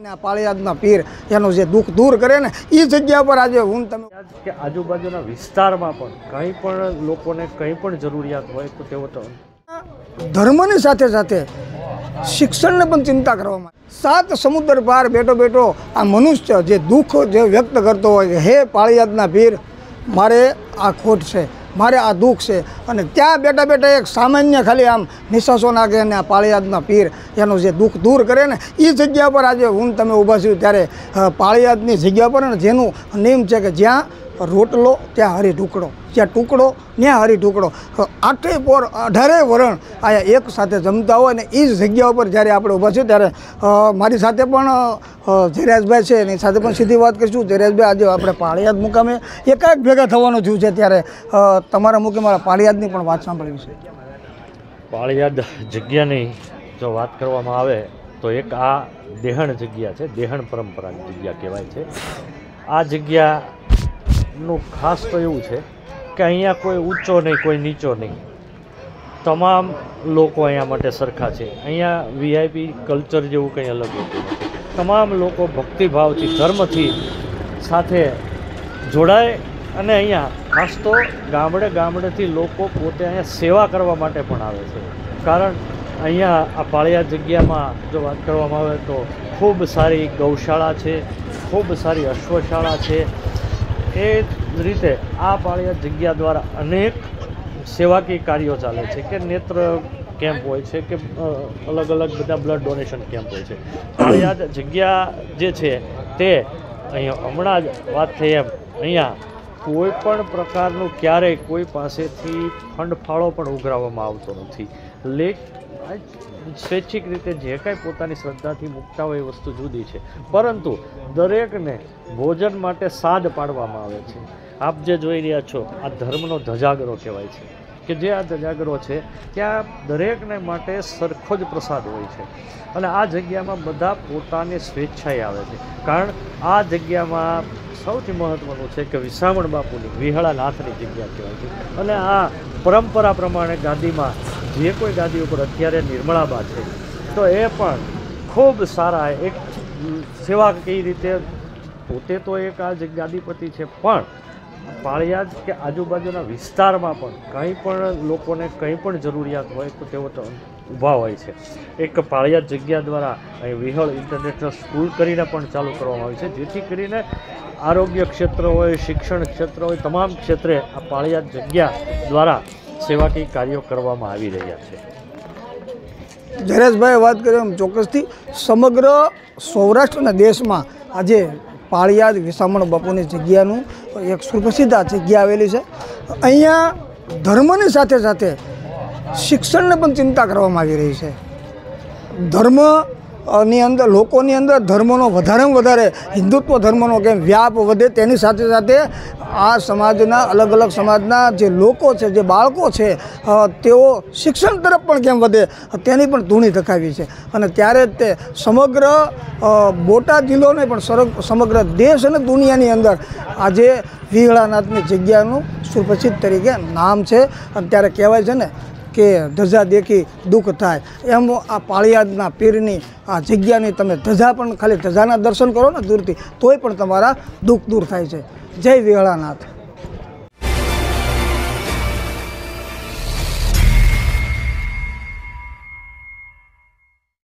આ પાળિયાદના પીર એનું જે દુઃખ દૂર કરે ને એ જગ્યા પર આજે હું તમે કે આજુબાજુના વિસ્તારમાં પણ કંઈ પણ લોકોને કંઈ પણ જરૂરિયાત હોય તો તેઓ તો ધર્મની સાથે સાથે શિક્ષણને પણ ચિંતા કરવામાં સાત સમુદ્ર પાર બેઠો બેઠો આ મનુષ્ય જે દુઃખ જે વ્યક્ત કરતો હોય કે હે પાળિયાદના પીર મારે આ ખોટ છે, મારે આ દુઃખ છે, અને ત્યાં બેઠા બેઠા એક સામાન્ય ખાલી આમ નિશાસો નાખે અને આ પાળિયાદના પીર એનું જે દુઃખ દૂર કરે ને એ જગ્યા પર આજે હું તમે ઊભા છું ત્યારે પાળિયાદની જગ્યા પર ને જેનું નિયમ છે કે જ્યાં રોટલો ત્યાં હરી ટુકડો, જ્યાં ટુકડો ત્યાં હરી ટુકડો, 8 પોર 18 વરણ આયા એક સાથે જમતા હોય ને એ જ જગ્યા ઉપર જ્યારે આપણે ઊભા છીએ ત્યારે મારી સાથે પણ જયરાજભાઈ છે એની સાથે પણ સીધી વાત કરીશું. જયરાજભાઈ, આજે આપણે પાળિયાદ મુકામે એકાએક ભેગા થવાનું થયું છે ત્યારે તમારા મુકે મારા પાળિયાદની પણ વાત સાંભળવી છે. પાળિયાદ જગ્યાની જો વાત કરવામાં આવે તો એક આ દેહણ જગ્યા છે, દેહણ પરંપરાની જગ્યા કહેવાય છે. આ જગ્યાનું ખાસ તો એવું છે કે અહીંયા કોઈ ઊંચો નહીં, કોઈ નીચો નહીં, તમામ લોકો અહીંયા માટે સરખા છે. અહીંયા વીઆઈપી કલ્ચર જેવું કંઈ અલગ હોતું નથી. તમામ લોકો ભક્તિભાવથી, ધર્મથી સાથે જોડાય અને અહીંયા ખાસ તો ગામડેથી લોકો પોતે અહીંયા સેવા કરવા માટે પણ આવે છે. કારણ અહીંયા આ પાળિયાદ જગ્યામાં જો વાત કરવામાં આવે તો ખૂબ સારી ગૌશાળા છે, ખૂબ સારી અશ્વશાળા છે. એ જ રીતે આ પાળિયાદ જગ્યા દ્વારા અનેક સેવાકીય કાર્યો ચાલે છે કે નેત્ર કેમ્પ હોય છે કે અલગ અલગ બધા બ્લડ ડોનેશન કેમ્પ હોય છે. પાળિયાદ જગ્યા જે છે તે અહીંયા હમણાં જ વાત થઈ એમ અહીંયા કોઈ પણ પ્રકારનું ક્યારેય કોઈ પાસેથી ફંડ ફાળો પણ ઉઘરાવવામાં આવતો નથી. સ્વૈચ્છિક રીતે જે કાંઈ પોતાની શ્રદ્ધાથી મૂકતા હોય એ વસ્તુ જુદી છે, પરંતુ દરેકને ભોજન માટે સાદ પાડવામાં આવે છે. આપ જે જોઈ રહ્યા છો આ ધર્મનો ધજાગરો કહેવાય છે કે જે આ ધજાગરો છે ત્યાં દરેકને માટે સરખો જ પ્રસાદ હોય છે. અને આ જગ્યામાં બધા પોતાની સ્વેચ્છાએ આવે છે. કારણ આ જગ્યામાં સૌથી મહત્ત્વનું છે કે વિસામણ બાપુની વિહળા નાથની જગ્યા કહેવાય છે. અને આ પરંપરા પ્રમાણે ગાદીમાં જે કોઈ ગાદી ઉપર અત્યારે નિર્મળાબા છે તો એ પણ ખૂબ સારા એક સેવા કઈ રીતે પોતે તો એક આ ગાદીપતિ છે, પણ પાળિયાદ કે આજુબાજુના વિસ્તારમાં પણ કંઈ પણ લોકોને કંઈ પણ જરૂરિયાત હોય તો તેઓ તો ઊભા હોય છે. એક પાળિયાદ જગ્યા દ્વારા અહીં વિહળ ઇન્ટરનેશનલ સ્કૂલ કરીને પણ ચાલુ કરવામાં આવી છે, જેથી કરીને આરોગ્ય ક્ષેત્ર હોય, શિક્ષણ ક્ષેત્ર હોય, તમામ ક્ષેત્રે આ પાળિયાદ જગ્યા દ્વારા સેવાકીય કાર્યો કરવામાં આવી રહ્યા છે. જયરાજભાઈ વાત કરીએ એમ ચોક્કસથી સમગ્ર સૌરાષ્ટ્ર અને દેશમાં આજે પાળિયાદ વિસામણ બાપુની જગ્યાનું એક સુપ્રસિદ્ધ આ જગ્યા આવેલી છે. અહીંયા ધર્મની સાથે સાથે શિક્ષણને પણ ચિંતા કરવામાં આવી રહી છે. ધર્મની અંદર લોકોની અંદર ધર્મનો વધારેમાં વધારે હિન્દુત્વ ધર્મનો કેમ વ્યાપ વધે તેની સાથે સાથે આ સમાજના અલગ અલગ સમાજના જે લોકો છે, જે બાળકો છે, તેઓ શિક્ષણ તરફ પણ કેમ વધે તેની પણ ધૂણી ધકાવી છે. અને ત્યારે જ તે સમગ્ર બોટાદ જિલ્લો નહીં પણ સમગ્ર દેશ અને દુનિયાની અંદર આજે વિહળાનાથની જગ્યાનું સુપ્રસિદ્ધ તરીકે નામ છે. અને ત્યારે કહેવાય છે ને કે ધજા દેખી દુઃખ થાય, એમ આ પાળિયાદના પીરની આ જગ્યાની તમે ધજા પણ ખાલી ધજાના દર્શન કરો ને દૂરથી તોય પણ તમારા દુઃખ દૂર થાય છે. જય વિહળાનાથ.